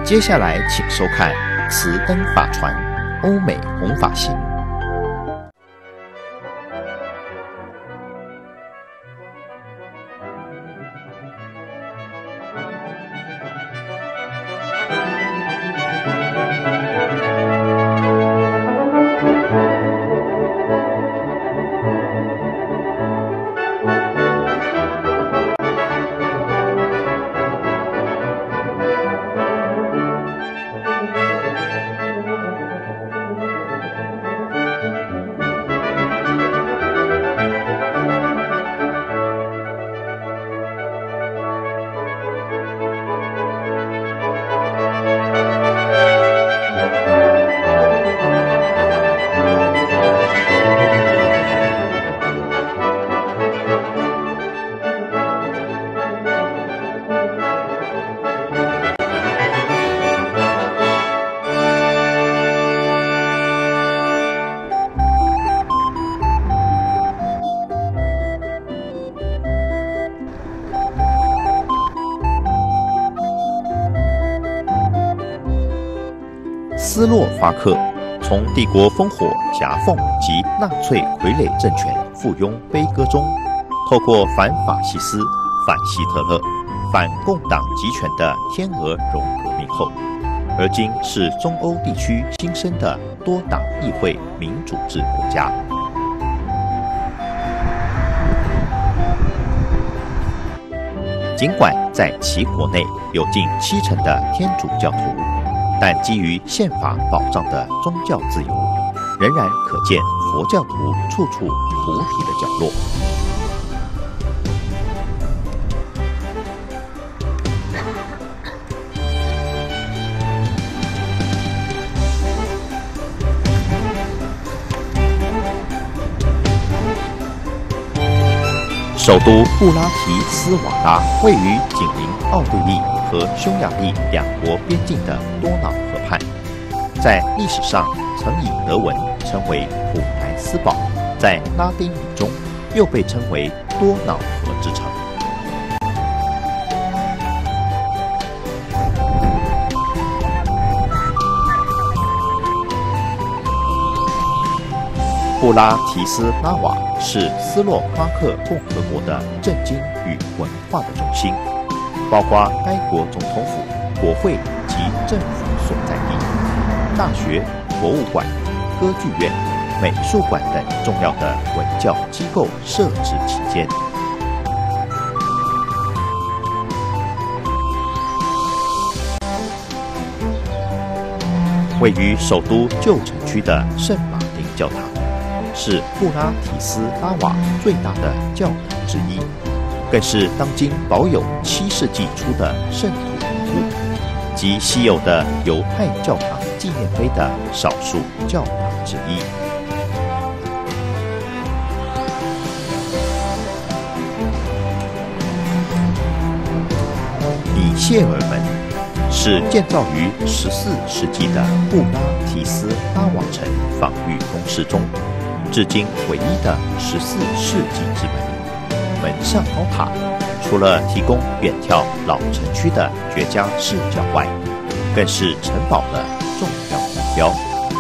接下来请收看《慈恩法传欧美弘法行》。斯洛伐克从帝国烽火夹缝及纳粹傀儡政权附庸悲歌中，透过反法西斯、反希特勒、反共党集权的天鹅绒革命后，而今是中欧地区新生的多党议会民主制国家。尽管在其国内有近70%的天主教徒，但基于宪法保障的宗教自由，仍然可见佛教徒处处菩提的角落。首都布拉提斯瓦拉位于紧邻奥地利和匈牙利两国边境的多瑙河畔，在历史上曾以德文称为普莱斯堡，在拉丁语中又被称为多瑙河之城。布拉提斯拉瓦是斯洛伐克共和国的政经与文化的中心，包括该国总统府、国会及政府所在地、大学、博物馆、歌剧院、美术馆等重要的文教机构设置期间。位于首都旧城区的圣马丁教堂，是布拉提斯拉瓦最大的教堂之一，更是当今保有7世纪初的圣土遗物及稀有的犹太教堂纪念碑的少数教堂之一。米谢尔门是建造于14世纪的布拉提斯拉瓦城防御工事中至今唯一的14世纪之门。门上高塔除了提供远眺老城区的绝佳视角外，更是城堡的重要目标。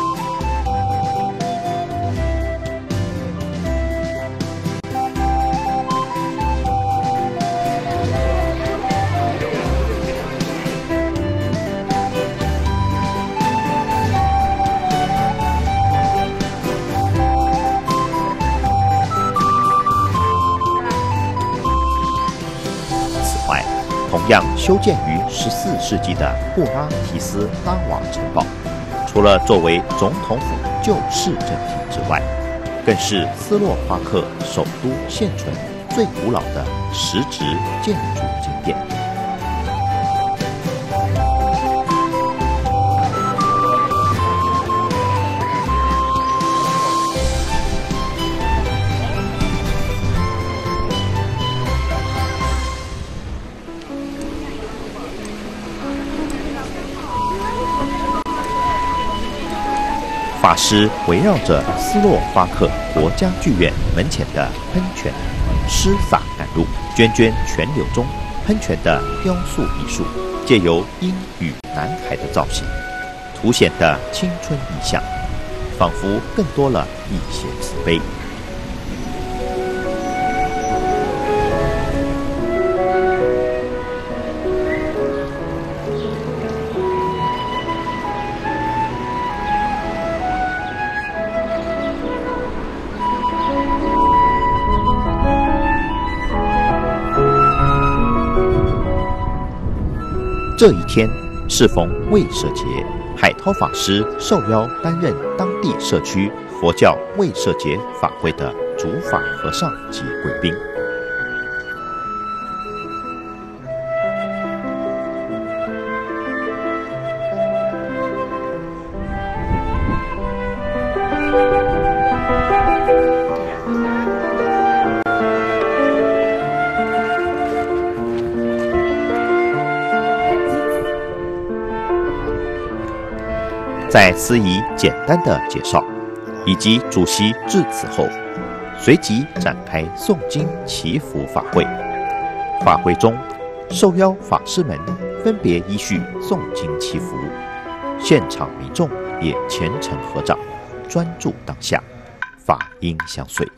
同样修建于14世纪的布拉提斯拉瓦城堡，除了作为总统府旧市政厅之外，更是斯洛伐克首都现存最古老的实质建筑景点。法师围绕着斯洛伐克国家剧院门前的喷泉施洒甘露，涓涓泉流中喷泉的雕塑艺术，借由阴与男孩的造型，凸显的青春意象，仿佛更多了一些慈悲。这一天适逢卫社节，海涛法师受邀担任当地社区佛教卫社节法会的主法和尚及贵宾。在司仪简单的介绍以及主席致辞后，随即展开诵经祈福法会。法会中，受邀法师们分别依序诵经祈福，现场民众也虔诚合掌，专注当下，法音相随。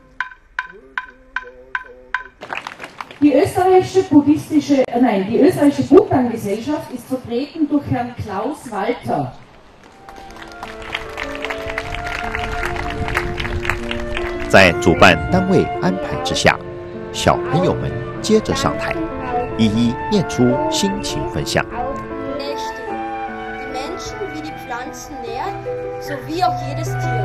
Die österreichische Buddha-Gesellschaft ist vertreten durch Herrn Klaus Walter. 在主办单位安排之下，小朋友们接着上台，一一念出心情分享。 Die Menschen wie die Pflanzen nährt, sowie auch jedes Tier.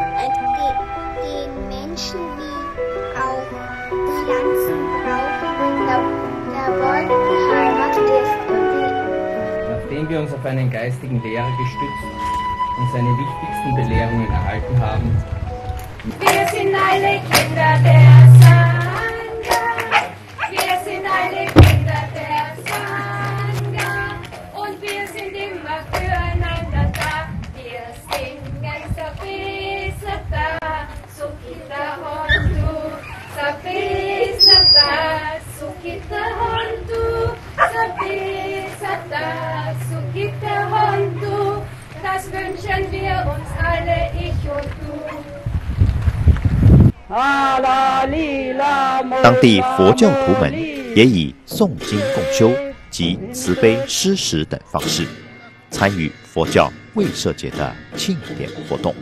Die Menschen wie auch Pflanzen brauchen, der Boden die Heimat ist. Nachdem wir uns auf einen geistigen Lehrer gestützt und seine wichtigsten Belehrungen erhalten haben, wir sind alle Kinder der Sangha, wir sind alle Kinder der Sangha und wir sind immer füreinander da. Wir singen Sabi Sada, Sukhita Hontu, Sabi Sada, Sukhita Hontu, Sabi Sada, Sukhita Hontu. Das wünschen wir uns alle, ich und du. 当地佛教徒们也以诵经共修及慈悲施食等方式，参与佛教卫社节的庆典活动。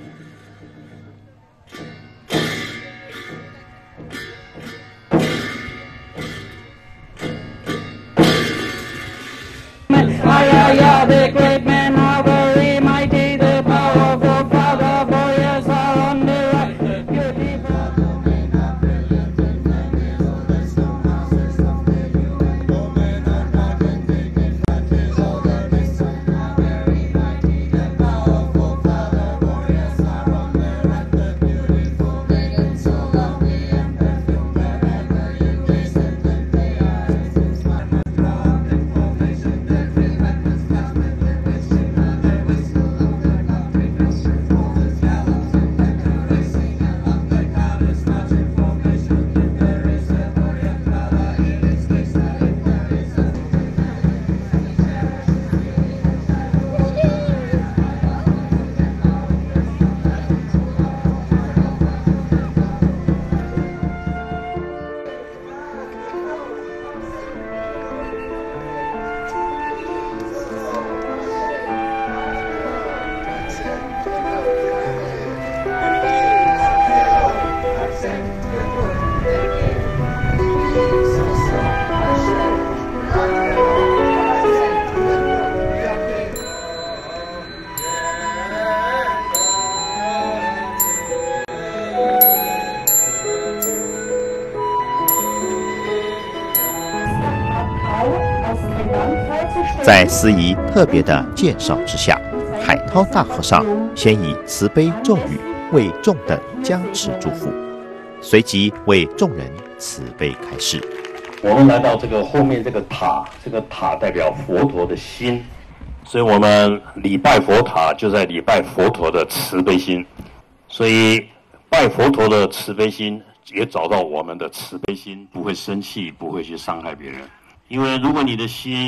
在司仪特别的介绍之下，海涛大和尚先以慈悲咒语为众等加持祝福，随即为众人慈悲开示。 我们来到这个后面这个塔，这个塔代表佛陀的心，所以我们礼拜佛塔就在礼拜佛陀的慈悲心，所以拜佛陀的慈悲心也找到我们的慈悲心，不会生气，不会去伤害别人。因为如果你的心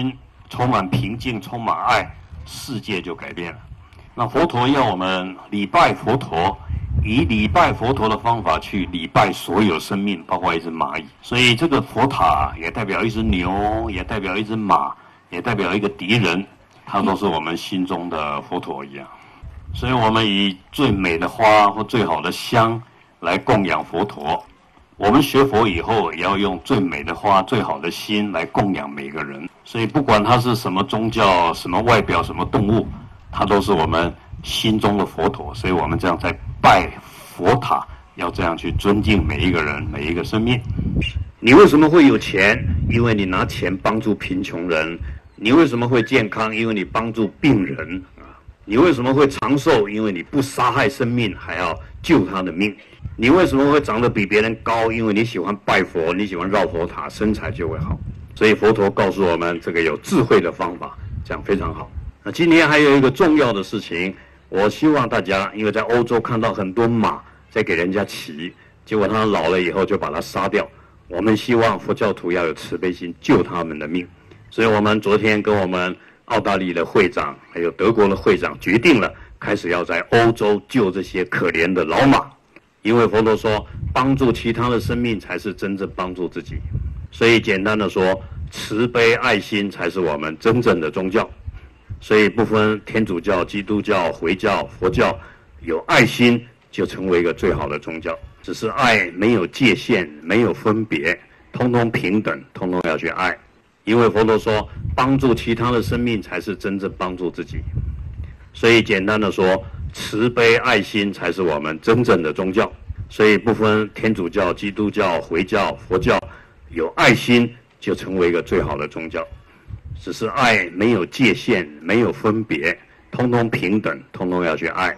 充满平静，充满爱，世界就改变了。那佛陀要我们礼拜佛陀，以礼拜佛陀的方法去礼拜所有生命，包括一只蚂蚁。所以这个佛塔也代表一只牛，也代表一只马，也代表一个敌人，它都是我们心中的佛陀一样。所以我们以最美的花或最好的香来供养佛陀。我们学佛以后，也要用最美的花、最好的心来供养每个人。所以不管他是什么宗教、什么外表、什么动物，他都是我们心中的佛陀。所以我们这样在拜佛塔，要这样去尊敬每一个人、每一个生命。你为什么会有钱？因为你拿钱帮助贫穷人。你为什么会健康？因为你帮助病人。你为什么会长寿？因为你不杀害生命，还要救他的命。你为什么会长得比别人高？因为你喜欢拜佛，你喜欢绕佛塔，身材就会好。所以佛陀告诉我们这个有智慧的方法，这样非常好。那今年还有一个重要的事情，我希望大家，因为在欧洲看到很多马在给人家骑，结果他老了以后就把它杀掉。我们希望佛教徒要有慈悲心，救他们的命。所以我们昨天跟我们澳大利亚的会长还有德国的会长决定了，开始要在欧洲救这些可怜的老马。因为佛陀说，帮助其他的生命才是真正帮助自己。所以简单的说，慈悲爱心才是我们真正的宗教。所以不分天主教、基督教、回教、佛教，有爱心就成为一个最好的宗教。只是爱没有界限，没有分别，通通平等，通通要去爱。因为佛陀说，帮助其他的生命才是真正帮助自己。所以简单的说，慈悲爱心才是我们真正的宗教。所以不分天主教、基督教、回教、佛教，有爱心就成为一个最好的宗教。只是爱没有界限，没有分别，通通平等，通通要去爱。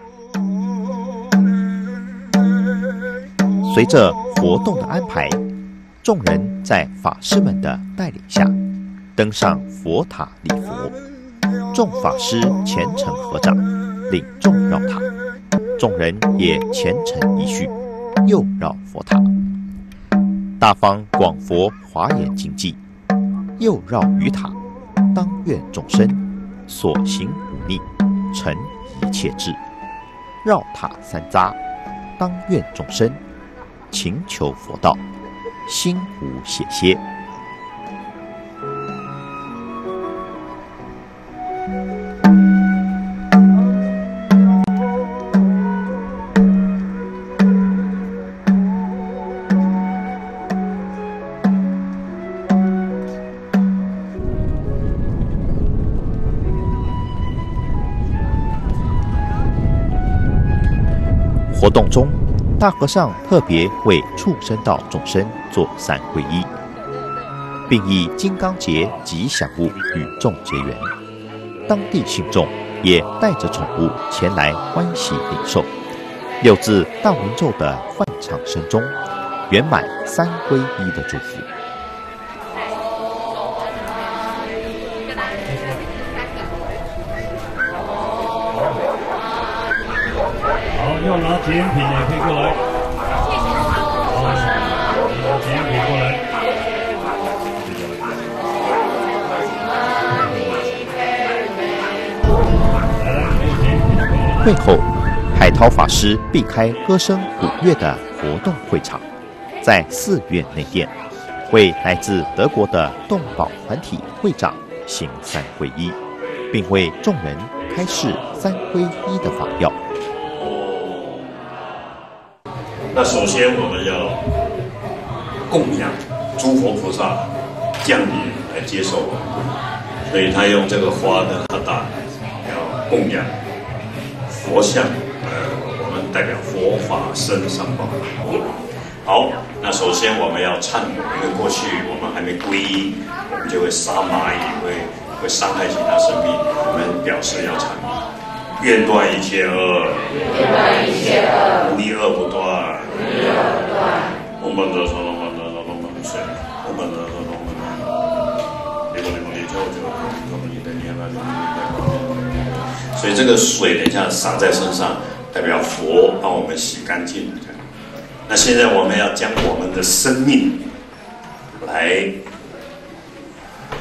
随着活动的安排，众人在法师们的带领下登上佛塔礼佛。众法师虔诚合掌，领众绕塔，众人也虔诚一序，又绕佛塔。大方广佛华严经济，又绕于塔，当愿众生所行无逆，成一切智。绕塔三匝，当愿众生勤求佛道，心无懈歇。活动中，大和尚特别为畜生道众生做三皈依，并以金刚结吉祥物与众结缘。当地信众也带着宠物前来欢喜领受。六字大明咒的梵唱声中，圆满三皈依的祝福。 要拿纪念品也可以过来。好，拿纪念品过来。 会后，海涛法师避开歌声鼓乐的活动会场，在寺院内殿为来自德国的动保团体会长行三皈依，并为众人开示三皈依的法要。 那首先我们要供养诸佛菩萨降临来接受我们，所以他用这个花的哈达要供养佛像，我们代表佛法僧三宝。好，那首先我们要忏悔，因为过去我们还没皈依，我们就会杀蚂蚁，会伤害其他生命，我们表示要忏悔。愿断一切恶，无一恶不断。我们的说，所以这个水等一下洒在身上，代表佛帮我们洗干净。那现在我们要将我们的生命来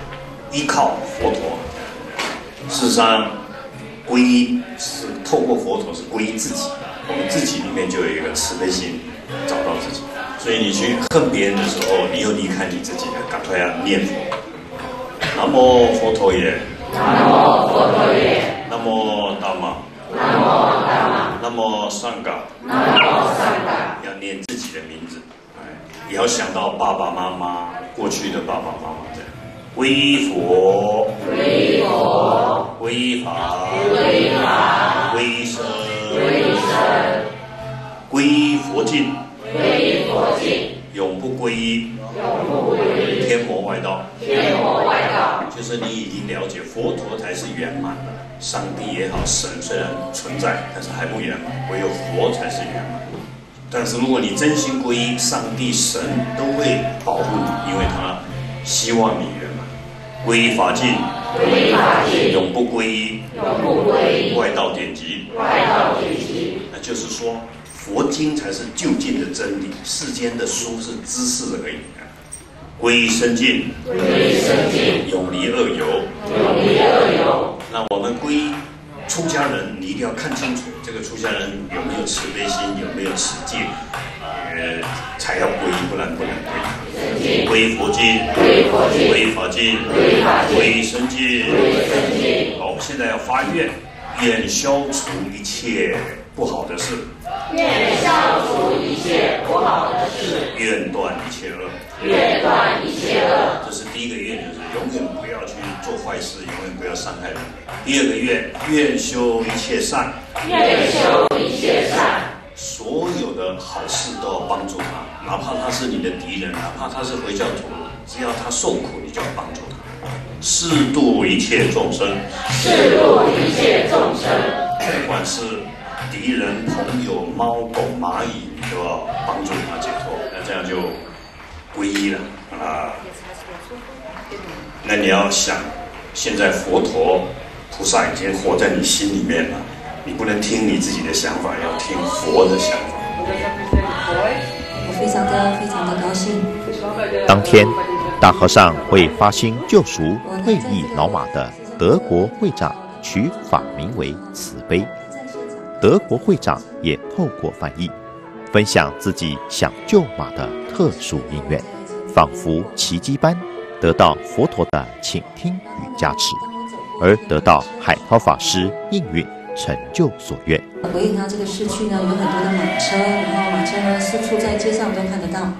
依靠佛陀。事实上，皈依是透过佛陀是皈依自己，我们自己里面就有一个慈悲心，找到自己。所以你去恨别人的时候，你又离开你自己了，赶快要念佛。南无佛陀耶， 南无佛陀耶， 南无达玛， 南无达玛， 南无上嘎， 南无上嘎。 要念自己的名字，也要想到爸爸妈妈过去的爸爸妈妈这样。皈依佛， 皈依佛， 皈依法， 皈依法， 皈依僧， 皈依僧， 皈依佛境， 皈依佛境， 永不皈依， 永不皈依天魔外道。 天魔外道， 就是你已经了解佛陀才是圆满的，上帝也好，神虽然存在，但是还不圆满，唯有佛才是圆满。但是如果你真心皈依，上帝、神都会保护你，因为他希望你圆满。皈依法境， 皈依法境， 永不皈依， 永不皈依外道典籍， 外道典籍。 那就是说，佛经才是究竟的真理，世间的书是知识而已。皈依僧境， 皈依僧境， 永离恶友， 永离恶友。 那我们皈依出家人，你一定要看清楚这个出家人有没有慈悲心，有没有持戒，才要皈依，不然不能皈依。皈依佛经， 皈依佛经， 皈依法经， 皈依法经， 皈依僧境， 皈依僧境。 好，现在要发愿，愿消除一切不好的事， 愿消除一切不好的事， 愿断一切恶， 愿断一切恶。 这是第一个愿，就是永远不要去做坏事，永远不要伤害人。第二个愿，愿修一切善， 愿修一切善。 所有的好事都要帮助他，哪怕他是你的敌人，哪怕他是回教徒，只要他受苦，你就要帮助他。誓度一切众生， 誓度一切众生， 不管是敌人、朋友、猫、狗、蚂蚁，你都要帮助他解脱。那这样就皈依了啊。那你要想，现在佛陀菩萨已经活在你心里面了。你不能听你自己的想法，要听佛的想法。 我非常的高兴。 当天，大和尚为发心救赎会意老马的德国会长取法名为慈悲。德国会长也透过翻译，分享自己想救马的特殊因缘，仿佛奇迹般得到佛陀的倾听与加持，而得到海涛法师应允成就所愿。 回应他这个市区呢，有很多的马车，然后马车呢四处在街上都看得到。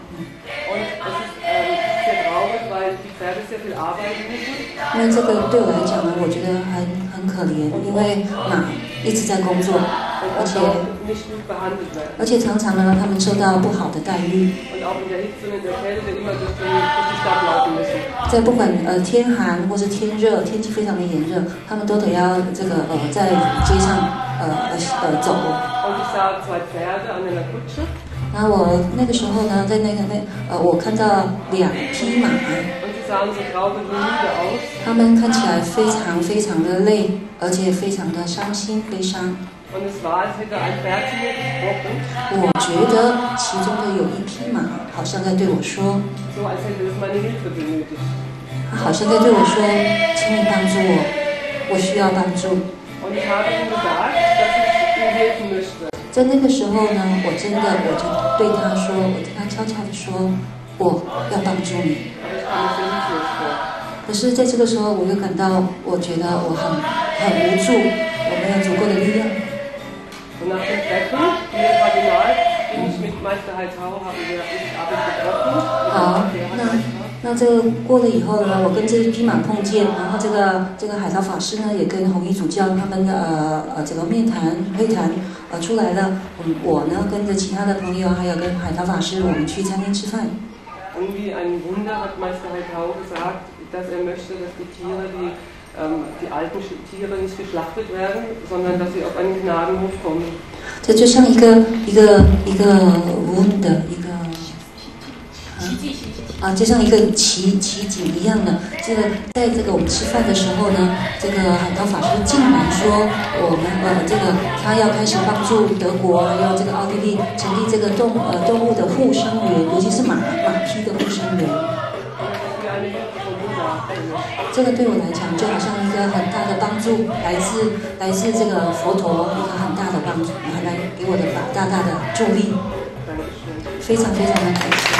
因为这个对我来讲呢，我觉得很可怜，因为马一直在工作，而且常常呢，他们受到不好的待遇。在不管天寒或是天热，天气非常的炎热，他们都得要这个在街上走。然后我那个时候呢，在我看到2匹马，他们看起来非常的累，而且非常的伤心悲伤。我觉得其中的有一匹马好像在对我说，他好像在对我说，请你帮助我，我需要帮助。在那个时候呢，我就对他说，我跟他悄悄地说，我要帮助你。可是在这个时候，我又感到，我觉得我很无助，我没有足够的力量。好，那这个过了以后呢，我跟这一匹马碰见，然后这个海涛法师呢，也跟弘一主教他们这个会谈出来了。我呢跟着其他的朋友，还有跟海涛法师，我们去餐厅吃饭。 Irgendwie ein Wunder hat Meister Haitao gesagt, dass möchte, dass die alten Tiere nicht geschlachtet werden, sondern dass sie auf einen Gnadenhof kommen. 这就像一个 Wunder， 就像一个奇景一样的。这个在这个我们吃饭的时候呢，这个海涛法师竟然说，我们他要开始帮助德国还有这个奥地利成立这个动物的护生员，尤其是马匹的护生员。 这个对我来讲就好像一个很大的帮助，来自这个佛陀一个很大的帮助，来给我的大大的助力，非常非常的感谢。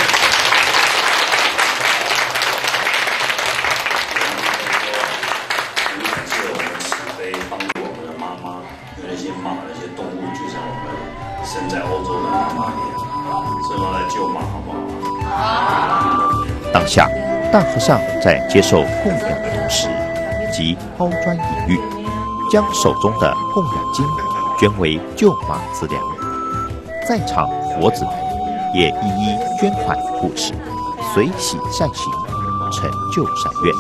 感谢我们慈悲帮助我们的妈妈，那些马那些动物就像我们生在欧洲的妈妈一样，所以我来救马好不好？ 当下，大和尚在接受供养的同时，即抛砖引玉，将手中的供养金捐为救马资粮。在场佛子们也一一捐款布施，随喜善行，成就善愿。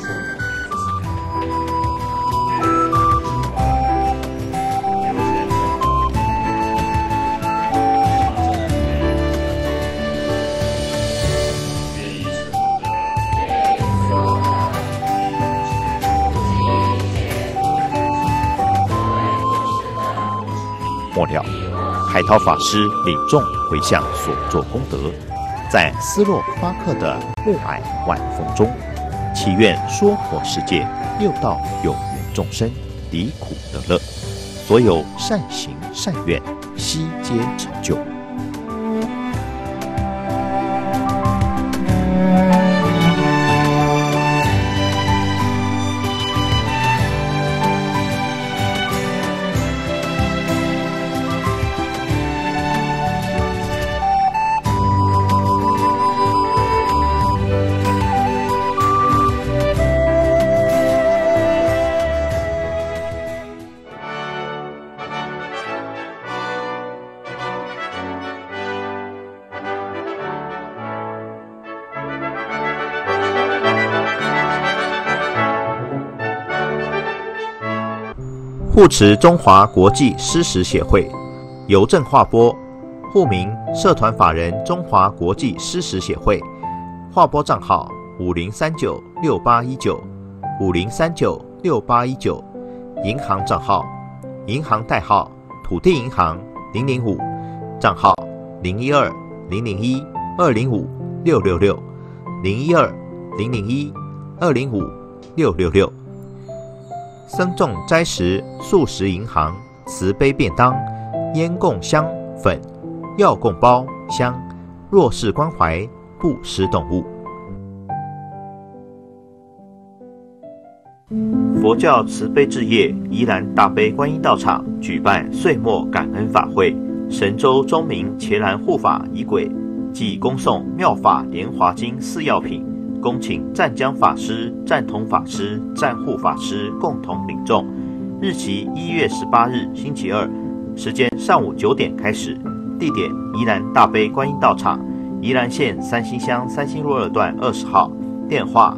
末了，海涛法师领众回向所作功德，在斯洛伐克的暮霭晚风中，祈愿娑婆世界六道有缘众生离苦得乐，所有善行善愿悉皆成就。护持中华国际施食协会，邮政划拨，户名社团法人中华国际施食协会，划拨账号50396819，50396819，银行账号，银行代号土地银行005，账号012-001-266，012-001-205-666。僧众斋食素食银行慈悲便当，烟供香粉，药供包香，弱势关怀布施动物。佛教慈悲置业宜兰大悲观音道场举办岁末感恩法会，神州中明伽蓝护法仪轨暨恭诵妙法莲华经4要品，恭请湛江法师、湛同法师、湛护法师共同领众。日期1月18日星期二，时间上午9点开始，地点宜兰大悲观音道场，宜兰县三星乡三星路2段20号，电话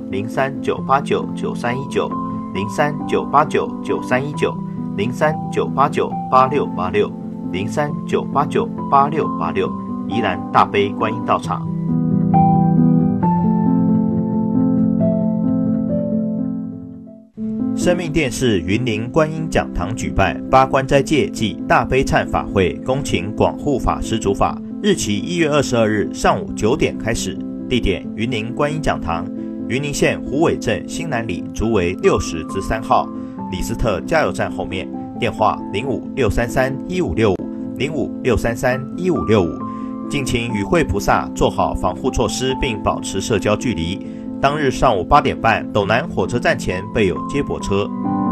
03-989-9319，03-989-8686，03-989-8686，宜兰大悲观音道场。生命电视云林观音讲堂举办八关斋戒暨大悲忏法会，恭请广护法师主法，日期1月22日上午9点开始，地点云林观音讲堂，云林县虎尾镇新南里竹围60之3号，李斯特加油站后面，电话05-633-1565，05-633-1565，敬请与会菩萨做好防护措施，并保持社交距离。当日上午8点半，斗南火车站前备有接驳车。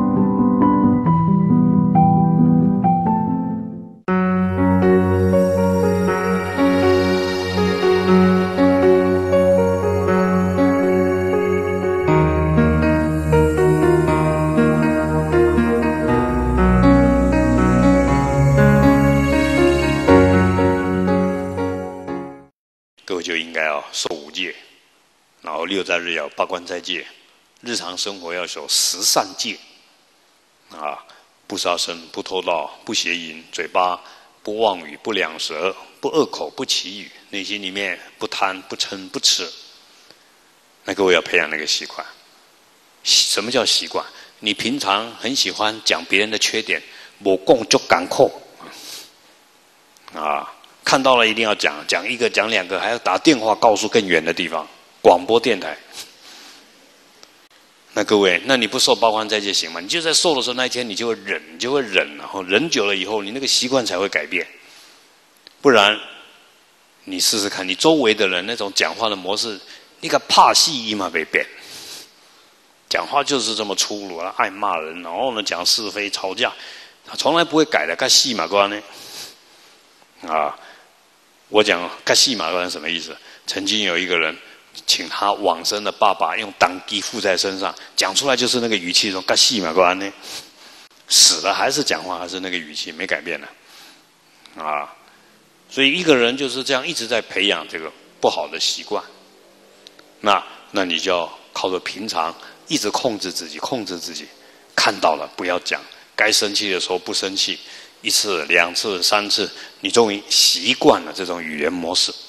各位就应该受5戒。然后6斋日要八关斋戒，日常生活要守10善戒，不杀生、不偷盗、不邪淫，嘴巴不妄语、不两舌、不恶口、不绮语，内心里面不贪、不嗔、不痴。那各位要培养那个习惯。什么叫习惯？你平常很喜欢讲别人的缺点，我共就赶扣看到了一定要讲，讲1个、讲2个，还要打电话告诉更远的地方。广播电台， 那各位，那你不受八关斋戒行吗？你就在受的时候那一天，你就会忍，你就会忍，然后忍久了以后，你那个习惯才会改变。不然，你试试看，你周围的人那种讲话的模式，你个怕戏一嘛被变，讲话就是这么粗鲁啊，爱骂人，然后呢讲是非、吵架，他从来不会改的。干戏嘛关呢？啊，我讲干戏嘛关什么意思？曾经有一个人。请他往生的爸爸用党基附在身上，讲出来就是那个语气，说干戏嘛关呢？死了还是讲话，还是那个语气，没改变呢。啊，所以一个人就是这样一直在培养这个不好的习惯。那你就要靠着平常一直控制自己，看到了不要讲，该生气的时候不生气，1次、2次、3次，你终于习惯了这种语言模式。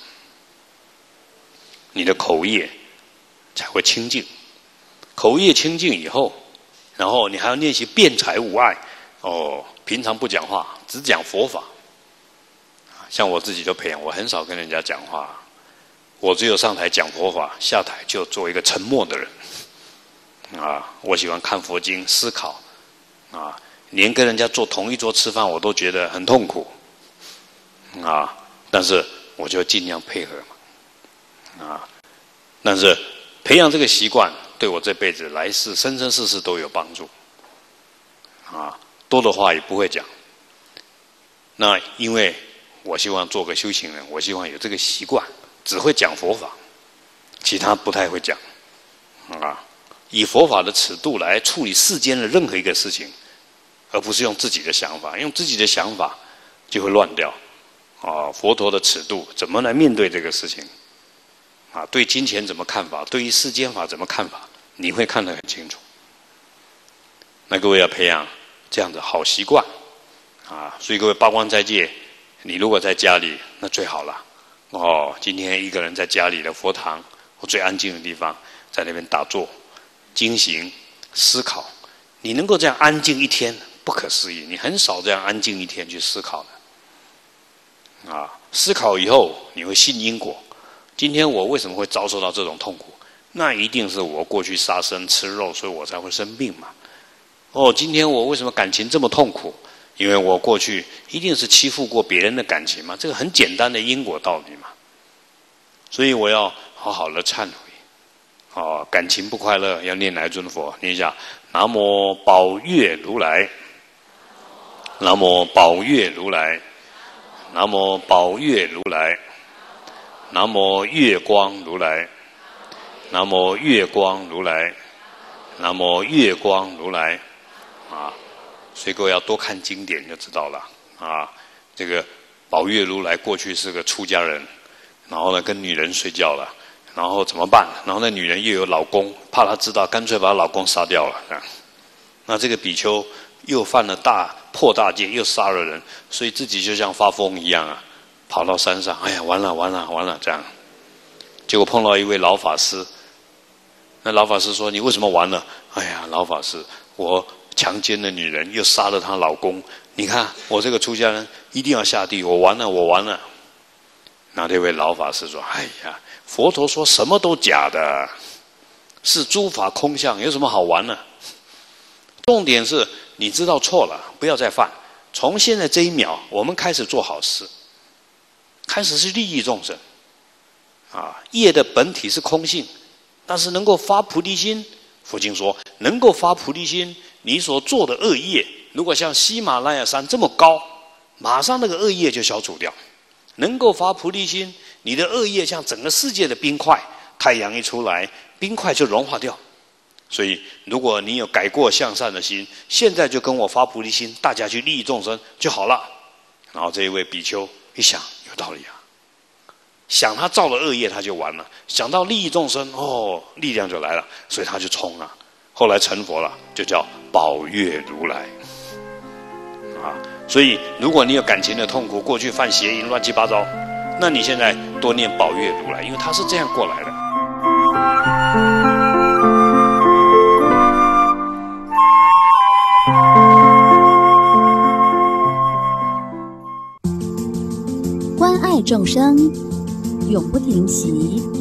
你的口业才会清净，口业清净以后，然后你还要练习辩才无碍。哦，平常不讲话，只讲佛法。像我自己就培养，我很少跟人家讲话，我只有上台讲佛法，下台就做一个沉默的人。啊，我喜欢看佛经，思考。啊，连跟人家坐同一桌吃饭，我都觉得很痛苦。啊，但是我就尽量配合嘛。啊，但是培养这个习惯，对我这辈子来世生生世世都有帮助。啊，多的话也不会讲。那因为我希望做个修行人，我希望有这个习惯，只会讲佛法，其他不太会讲。啊，以佛法的尺度来处理世间的任何一个事情，而不是用自己的想法，用自己的想法就会乱掉。啊，佛陀的尺度怎么来面对这个事情？啊，对金钱怎么看法？对于世间法怎么看法？你会看得很清楚。那各位要培养这样的好习惯，啊，所以各位八关斋戒，你如果在家里，那最好了。哦，今天一个人在家里的佛堂或最安静的地方，在那边打坐、精行、思考，你能够这样安静一天，不可思议。你很少这样安静一天去思考的。啊，思考以后你会信因果。今天我为什么会遭受到这种痛苦？那一定是我过去杀生吃肉，所以我才会生病嘛。哦，今天我为什么感情这么痛苦？因为我过去一定是欺负过别人的感情嘛，这个很简单的因果道理嘛。所以我要好好的忏悔。哦，感情不快乐要念来尊佛，念一下南无宝月如来，南无宝月如来，南无宝月如来。南无月光如来，南无月光如来，南无月光如来。啊，所以各位要多看经典就知道了。啊，这个宝月如来过去是个出家人，然后呢跟女人睡觉了，然后怎么办？然后那女人又有老公，怕她知道，干脆把她老公杀掉了。这样，那这个比丘又犯了破大戒，又杀了人，所以自己就像发疯一样啊。跑到山上，哎呀，完了，这样，结果碰到一位老法师。那老法师说：“你为什么完了？”哎呀，老法师，我强奸了女人，又杀了她老公。你看我这个出家人一定要下地狱，我完了。那这位老法师说：“哎呀，佛陀说什么都假的，是诸法空相，有什么好玩呢？重点是你知道错了，不要再犯。从现在这一秒，我们开始做好事。”开始是利益众生，啊，业的本体是空性，但是能够发菩提心，佛经说能够发菩提心，你所做的恶业，如果像喜马拉雅山这么高，马上那个恶业就消除掉。能够发菩提心，你的恶业像整个世界的冰块，太阳一出来，冰块就融化掉。所以，如果你有改过向善的心，现在就跟我发菩提心，大家去利益众生就好了。然后这一位比丘一想，有道理啊！想他造了恶业，他就完了；想到利益众生，哦，力量就来了，所以他就冲了。后来成佛了，就叫宝月如来。啊，所以如果你有感情的痛苦，过去犯邪淫乱七八糟，那你现在多念宝月如来，因为他是这样过来的。 关爱众生，永不停息。